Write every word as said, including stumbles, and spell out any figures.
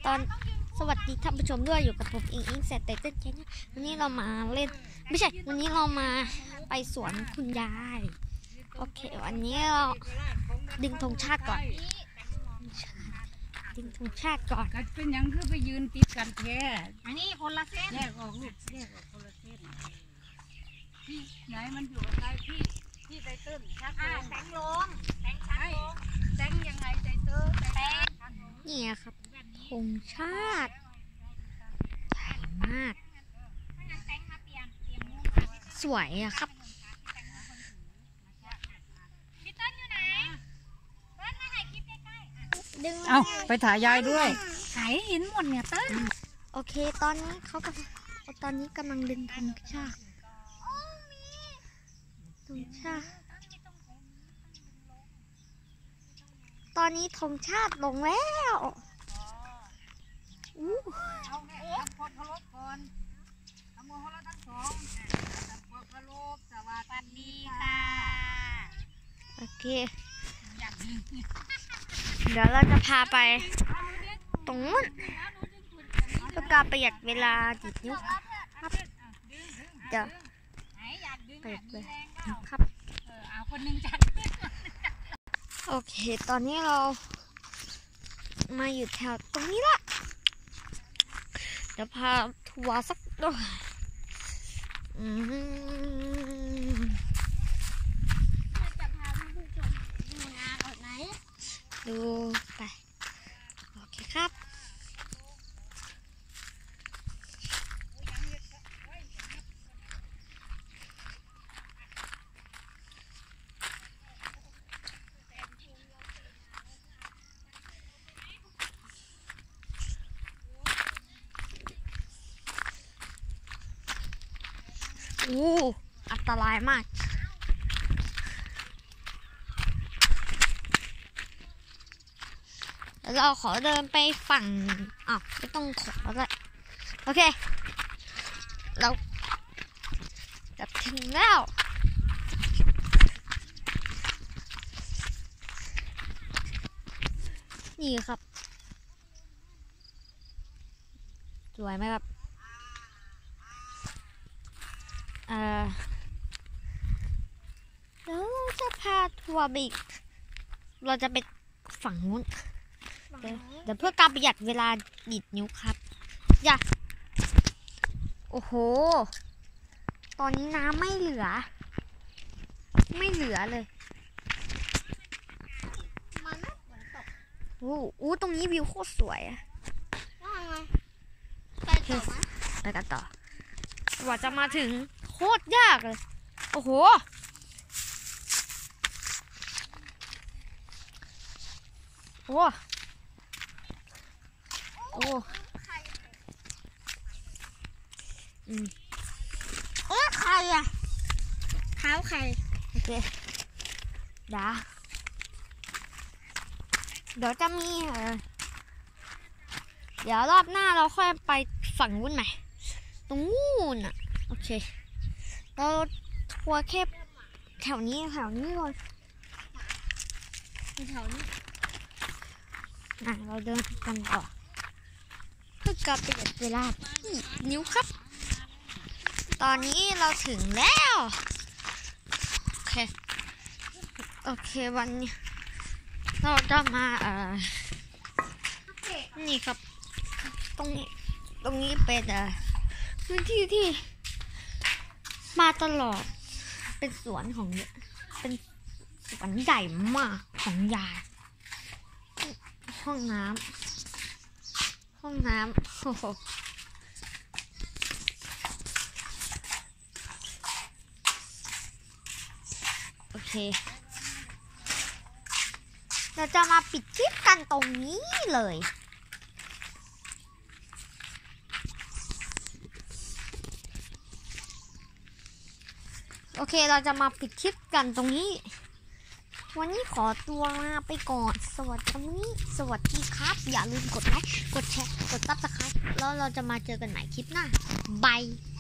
ตอนสวัสดีท่านผู้ชมด้วยอยู่กับผมอิงอิงแซดเต้นแค่นี้วันนี้เรามาเล่นไม่ใช่วันนี้เรามาไปสวนคุณยายโอเควันนี้เราดึงธงชาติก่อนดึงธงชาติก่อนก็เป็นยังคือไปยืนติดกันแท้อันนี้คนละเส้นแยกออกลูกแยกออกคนละเส้นที่ไหนมันอยู่อะไรที่ที่ไตเติ้ลชักลงแตงลงแตงชักลงแตงยังไงไตเติ้ลแตงนี่ครับธงชาติใหญ่มากสวยอะครับเอาไปถ่ายยายด้วยถ่ายหินหมดเนี่ยเต้นโอเคตอนนี้เขากำลังตอนนี้กำลังดึงธงชาติธงชาติตอนนี้ธงชาติลงแล้วอู้เอาเอาคนเคารพก่อนทำมือเคารพทั้งสองทำคนเคารพสวัสดีค่ะโอเคเดี๋ยวเราจะพาไปตรงนู้นเพื่อการประหยัดเวลาดิดนิ้วครับเดี๋ยวประหยัดเลยครับโอเคตอนนี้เรามาอยู่แถวตรงนี้ละเดี๋ยวพาทัวร์สักหน่อยอืมดูไปโอเคครับอู้อันตรายมากแล้วเราขอเดินไปฝั่งอ้าวไม่ต้องขอแล้วโอเคเราจะถึงแล้วนี่ครับสวยไหมครับเอ่อแล้วเราจะพาทัวร์ไปอีกเราจะไปฝั่งนู้นเดี๋ยวเพื่อการประหยัดเวลาดิดนิ้วครับอย่าโอ้โหตอนนี้น้ำไม่เหลือไม่เหลือเลยมันไม่ฝนตกโอ้โหตรงนี้วิวโคตรสวยอะไปต่อไหมไปกันต่อว่าจะมาถึงโคตรยากเลยโอ้โหโอ้โอ้อืมเอ๊ะใครอะเท้าใครโอเคเดี๋ยวเดี๋ยวจะมีเออเดี๋ยวรอบหน้าเราค่อยไปฝั่งนู้นใหม่ตรงนู้นอ่ะโอเคเราทัวร์แค่แถวนี้แถวนี้เลยแถวนี้อ่ะเราเดินกันต่อเพื่อการประหยัดเวลาที่นิ้วครับตอนนี้เราถึงแล้วโอเคโอเควันนี้เราจะมาเอ่อนี่ครับตรงนี้ตรงนี้เป็นเอ่อพื้นที่ที่มาตลอดเป็นสวนของเป็นสวนใหญ่มากของยายห้องน้ำห้องน้ำโอ้โหโอเคเราจะมาปิดคลิปกันตรงนี้เลยโอเคเราจะมาปิดคลิปกันตรงนี้วันนี้ขอตัวลาไปก่อนสวัสดีสวัสดีครับอย่าลืมกดไลค์กดแชร์กดซับสไครบ์แล้วเราจะมาเจอกันใหม่คลิปหน้าบาย